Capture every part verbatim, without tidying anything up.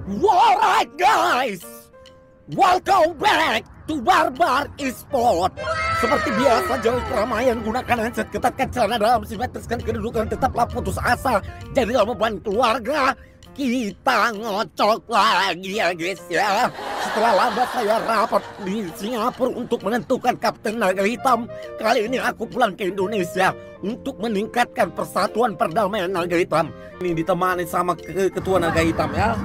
Alright guys, welcome back to Barbar Esport. Seperti biasa jauh keramaian, gunakan handset, ketatkan celana dalam, simetriskan kedudukan, tetaplah putus asa, jadilah beban keluarga. Kita ngocok lagi ya guys ya. Setelah lama saya rapat di Singapura untuk menentukan kapten naga hitam, kali ini aku pulang ke Indonesia untuk meningkatkan persatuan perdamaian naga hitam. Ini ditemani sama ke ketua naga hitam ya.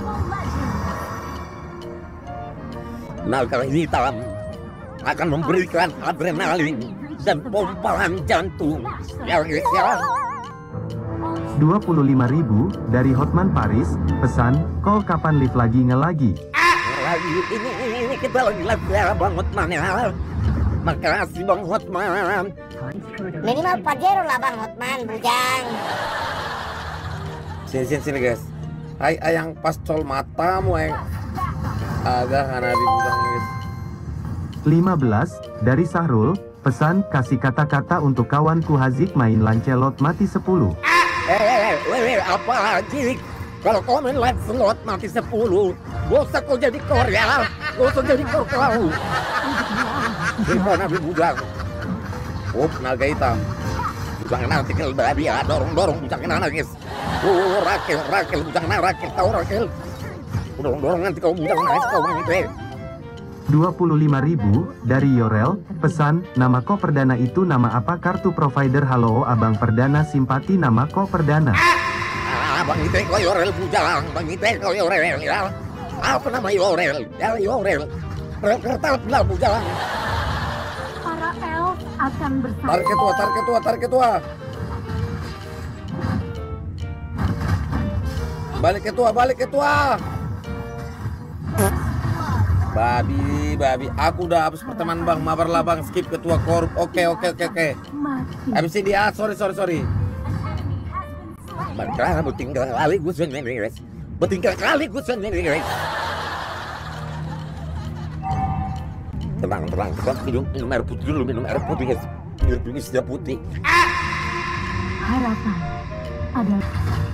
Naga hitam akan memberikan adrenalin dan pompalan jantung ya guys ya. dua puluh lima ribu dari Hotman Paris, pesan, call kapan live lagi ngelagi. Lagi ini, ini, ini kita lagi live ya Bang Hotman ya. Makasih Bang Hotman. Minimal Pajero lah Bang Hotman, bujang. Sini sini sini guys. Hai ayang pascol matamu yang agak karena di bujang guys. lima belas dari Sahrul, pesan, kasih kata-kata untuk kawanku Hazik main Lancelot mati sepuluh. Eh, eh, eh, apa Hazik? Kalau kau main live slot mati sepuluh, gak usah kau jadi kor ya. Gak usah jadi kor kau. Gimana nabi bujang? Oh, naga hitam. Bujang nanti kel babi ya, dorong-dorong bujang nangis. Oh, Rakel, Rakel, bujang nangis, Rakel, tahu Rakel. Dorong-dorong nanti kau bujang nangis, kau mengite. dua puluh lima ribu dari Yorel, pesan, nama ko perdana itu nama apa kartu provider. Halo abang perdana, simpati nama ko perdana. Ah, Bang Ite kau Yorel bujang, Bang Ite kau Yorel ya. Apa nama Yorel? Ya Yorel. Kereta belah bujang. Para elf akan bersama. Tarik ketua, tarik ketua, tarik ketua. Balik ketua, balik ketua. Babi, babi, aku udah habis pertemuan bang, mabarlah bang, skip ketua korup, oke oke oke oke. M C dia, sorry sorry sorry. Baiklah, betinggal kali gue sendiri guys, betinggal kali gue sendiri guys. Tenang tenang, tenang, minum minum air putih dulu, minum air putih guys, minum minum sudah putih. Harapan adalah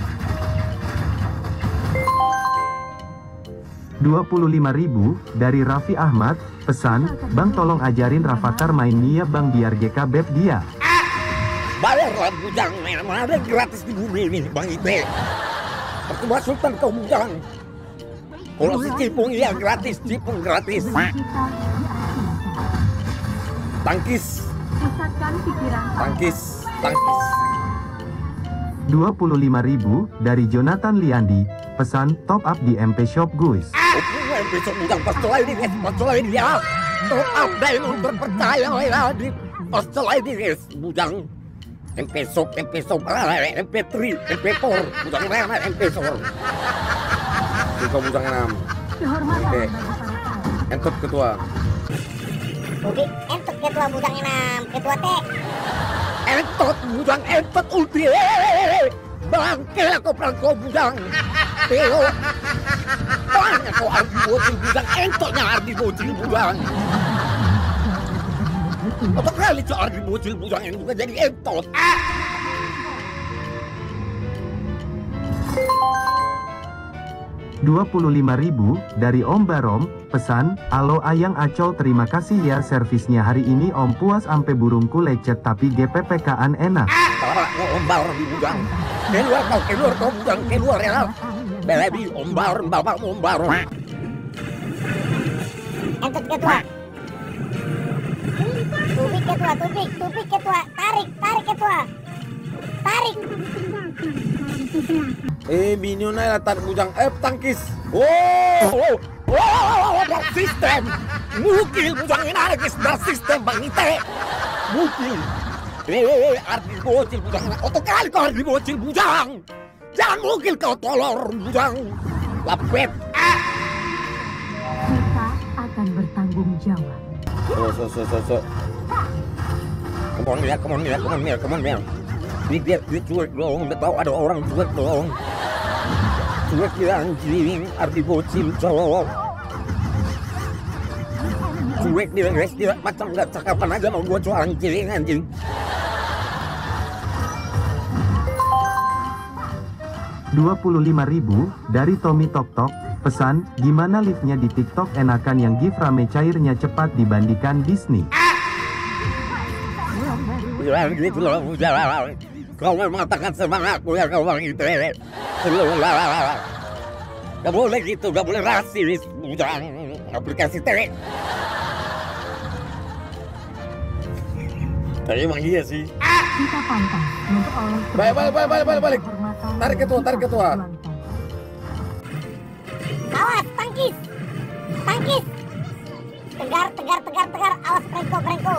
dua puluh lima ribu dari Raffi Ahmad, pesan, bang tolong ajarin Rafathar main Nia bang biar G K beb dia. Bayarlah bujang, mana ada gratis di bumi ini bang Ite. Percuma sultan kau bujang. Kalau si cipung iya gratis, cipung gratis. Tangkis, pusatkan pikiran. tangkis, tangkis. dua puluh lima ribu dari Jonathan Liandi, pesan, top up di M P Shop guys. Oh, besok bujang pascol ini guys, pascol ini ya. Top up dan terpercaya ya di pascol ini guys, bujang. M P Shop, M P Shop, M P tiga, M P empat, bujang mana M P Shop. Itu bujang enam. Oke. Entot ketua. Oke, entuk ketua bujang enam, ketua T. Entot bujang, entot ulti. Bangke aku perang kau bujang. Teo. Banyak kau ardi bocil bujang, entotnya ardi bocil bujang. Atau kali cok ardi bocil bujang yang juga jadi entot. dua puluh lima ribu dari Om Barom, pesan, alo ayang acol terima kasih ya servisnya hari ini om puas ampe burungku lecet tapi G P P K-an enak. Ombar di bujang. Keluar kau, keluar kau bujang, keluar ya. Baby, ombar, bapak ombar. Entuk ketua. Tupik ketua, tupik, tupik ketua. Tarik, tarik ketua. Tarik. Eh, minionnya latar bujang, eh tangkis. Oh, oh, oh, dark system. Mukil bujang ini guys, dark system bang Ite. Mukil. Eh, ardi bocil bujang. Oto kali kau ardi bocil bujang. Jangan mukil kau tolor bujang. Lapet. Mereka akan bertanggung jawab. So, so, so, so, so. Come on, Mia, come on, Mia, come on, Mia, come on, Mia. Ini dia, dia cuek dong, udah tahu ada orang cuek dong. Cuek dia anjing, arti bocil cowok. Cuek dia guys, dia macam nggak cakapan aja mau gua cuek anjing anjing. dua puluh lima ribu dari Tommy Tok Tok. Pesan, gimana liftnya di TikTok enakan yang gift rame cairnya cepat dibandingkan Disney. Jangan gitu loh, jangan. Kau mengatakan semangatku ya kau bang itu. Gak boleh gitu, gak boleh rasis. Jangan aplikasi T V. Tapi emang iya sih. Kita pantang memperoleh Balik, balik, balik, balik, balik, balik. kehormatan Tarik ketua, yang tarik ketua. diperjuangkan. Awas, tangkis. Tangkis. Tegar, tegar, tegar, tegar. Awas, prengko, prengko.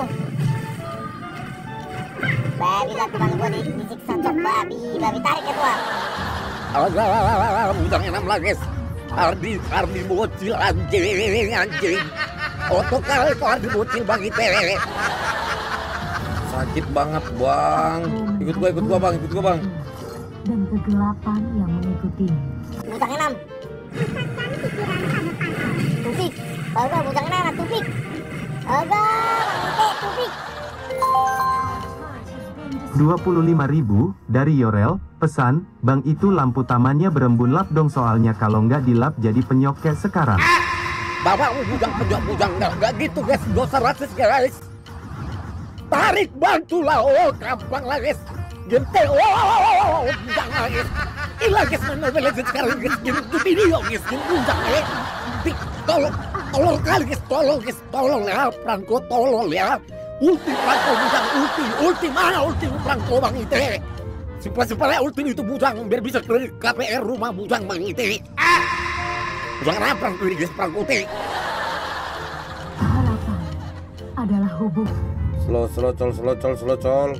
Babi lah teman gue di, disiksa cok babi. Babi tarik ketua. Awas, awas, bujang enam lagi. Ardi, Ardi bocil anjing, anjing. Otokal kau Ardi bocil bang itu. Sakit banget bang. Ikut gua, ikut gua bang, ikut gua bang. Dan kegelapan yang mengikuti. Bujang enam. Tupik. Oga, bujang enam, tupik. Oga, bang Ite, tupik. dua puluh lima ribu dari Yorel. Pesan, bang itu lampu tamannya berembun lap dong soalnya kalau nggak dilap jadi penyok kayak sekarang. Bapak bujang bujang bujang nggak nggak gitu guys, gak usah rasis guys. Tarik bantulah, oh gampang lah guys. Gente, oh bujang lah guys. Ilah guys, mana boleh sekarang guys, gitu video guys, gitu bujang guys. Tolong, tolong kali guys, tolong guys, tolong ya, Franco tolong ya. Ulti Franco bujang, ulti, ulti mana ulti Franco bang Ite. Simpel-simpelnya ulti itu bujang biar bisa ke K P R rumah bujang bang Ite. Ah, bujang apa Franco ini guys, Franco Ite. Harapan adalah hubung. Slow, slow, col, slow, col, slow, col.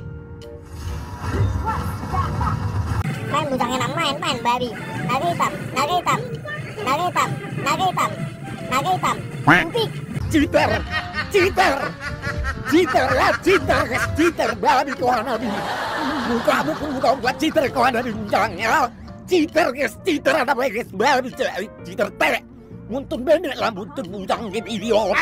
Main bujang enam, main, main babi. Naga hitam, naga hitam. Naga hitam, naga hitam. Naga hitam. Tupik. Cheater, cheater, cheater ya, cheater guys, cheater babi kau nabi. Buka buku buka buka cheater kau ada di bujang ya. Cheater guys, cheater ada apa guys, babi cheater teh. Muntun bener lah muntun bujang game idiot.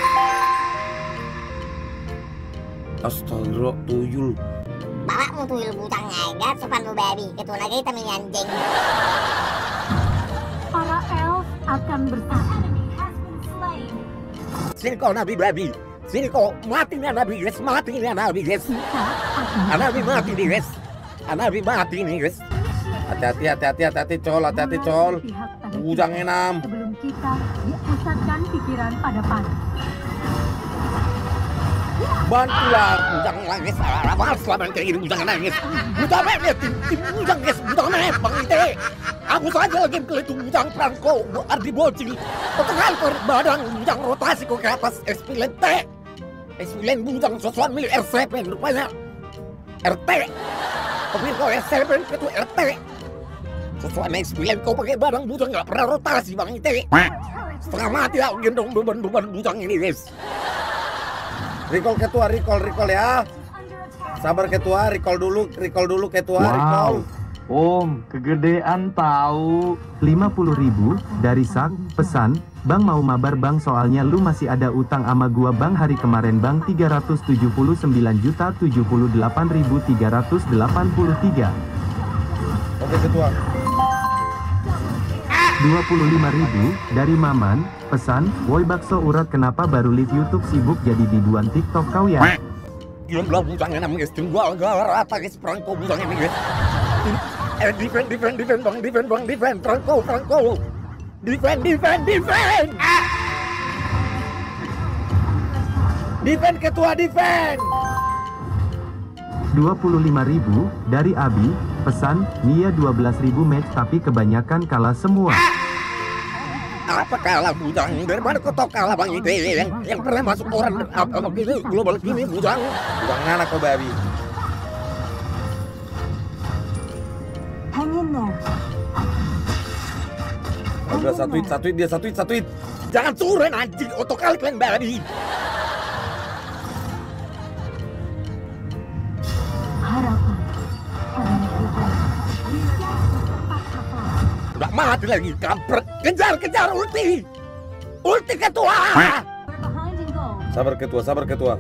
Astagfirullah, tuyul. Bapakmu tuyul bujang ngegat, sopan bu babi. Ketua naga hitam ini anjing. Para elf akan bersatu. Sini kau nabi babi, sini kau mati nih nabi guys, mati nih nabi guys. Kita akan Nabi mati nih guys, nabi mati nih guys. Hati-hati, hati-hati, hati-hati, col, hati-hati, col. Bujang enam. sebelum kita dipusatkan pikiran pada panah. Bantulah bujang lagi, apa selama kayak gini bujang nangis. Bujang apa ya, tim tim bujang guys, bujang apa bang Ite. Aku saja lagi kelitung bujang Franco, Ardi bocil. Untuk hal kau badan bujang rotasi kau ke atas S sembilan T. S sembilan bujang sesuatu milik R tujuh rupanya. R T. Tapi kau R tujuh itu R T. Sesuatu S sembilan kau pakai badan bujang nggak pernah rotasi bang Ite. Setengah mati lah gendong beban-beban bujang ini guys. Recall ketua, recall, recall ya. Sabar ketua, recall dulu, recall dulu ketua, recall. Om, kegedean tahu. lima puluh ribu dari Sak. Pesan, bang mau mabar bang soalnya lu masih ada utang ama gua bang hari kemarin bang tiga ratus tujuh puluh sembilan juta tujuh puluh delapan ribu tiga ratus delapan puluh tiga. Oke ketua. dua puluh lima ribu dari Maman. Pesan, woi bakso urat kenapa baru live YouTube sibuk jadi dibuan TikTok kau ya? Yang belum bujang enam guys, tunggu gak rata guys, Franco bujang ini guys. Eh defend, defend, defend bang, defend bang, defend, Franco, Franco. Defend, defend, defend. Defend ketua, defend. dua puluh lima ribu dari Abi. Pesan, Nia dua belas ribu match tapi kebanyakan kalah semua. Apa kalah bujang? Dari mana kau tau kalah bang itu yang yang pernah masuk orang apa gitu global gini bujang. Bujang anak kau babi. Hang in there. Udah satu hit, satu hit, dia satu hit, satu hit. Jangan turun anjing, otokal kalian babi. Harapan adalah hubung. Tempat hafal. Udah mati lagi, kampret. Kejar, kejar, ulti. Ulti ketua. Behind and go. Sabar ketua, sabar ketua.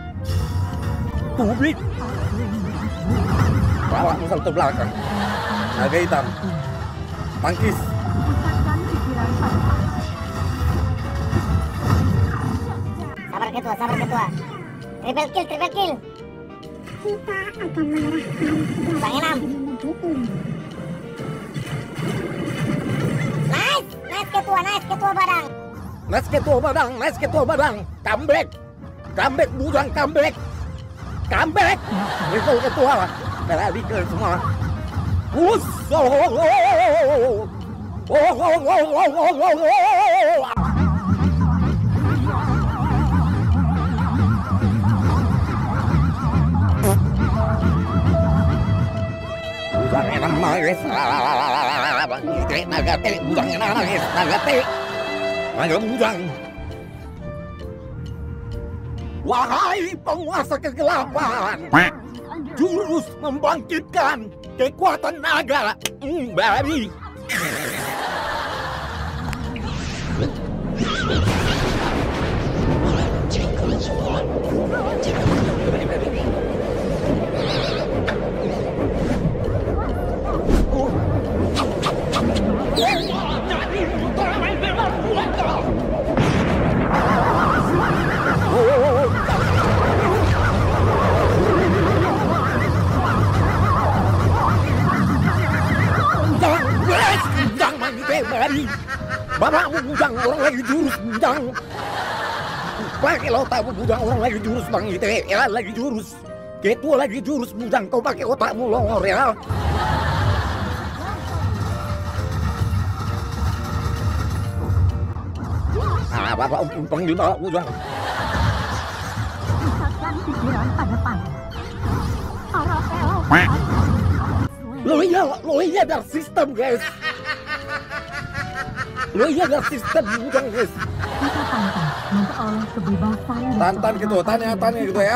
Publik. Bawa musal ke belakang. Naga hitam. Tangkis. Pusatkan pikiran pada panah. Sabar ketua, sabar ketua. Triple kill, triple kill. Kita akan mengerahkan Bang Enam. Nice, nice ketua, nice ketua badang. Nice ketua badang, nice ketua badang. Comeback. Comeback bujang, comeback. Comeback. Recall ketua. Berani ke semua. Us. Oh, oh, oh, oh. Oh, oh, oh, oh, oh, oh, oh. Bujang enam nangis, bangkit naga te, bujang enam nangis, naga te, naga bujang. Wahai penguasa kegelapan, jurus membangkitkan kekuatan naga, mm, baby. Bapak bujang orang lagi jurus bujang. Pakai otak bujang orang lagi jurus bang itu ya lagi jurus. Ketua lagi jurus bujang kau pakai otakmu longor ya. Ah bapak panggil bapak bujang. Pusatkan pikiran pada panah. Arapel. Lo iya lo iya ada sistem guys. Lo iya ada sistem bujang guys. Kita tantang memperoleh kebebasan. Tantan gitu, tanya tanya gitu ya.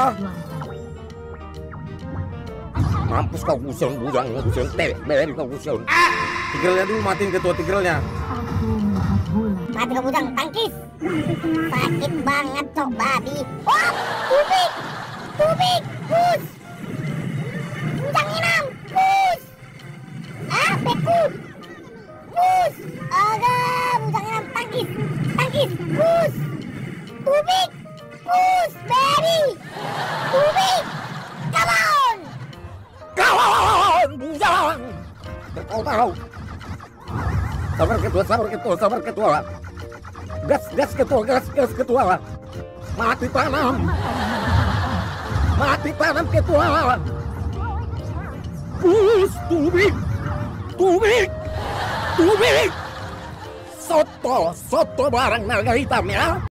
Mampus kau kusion bujang kusion teh beri kau kusion. Tigrelnya dulu matiin ketua tigrelnya. Aku melihat bulan. Mati kau bujang, tangkis. Sakit banget cok babi. Oh, tubik, tubik, push. Bujang enam, push. Ah, bekut, push. Aga, bujang enam, tangkis, tangkis, push. Tubik, push, baby. Tubik, come on. Kawan bujang. Kau tahu. Sabar ketua, sabar ketua, sabar ketua. Gas, gas ketua, gas, gas ketua. Mati tanam. Mati tanam ketua. Push, tubik, tubik, tubik. Soto, soto barang naga hitam ya.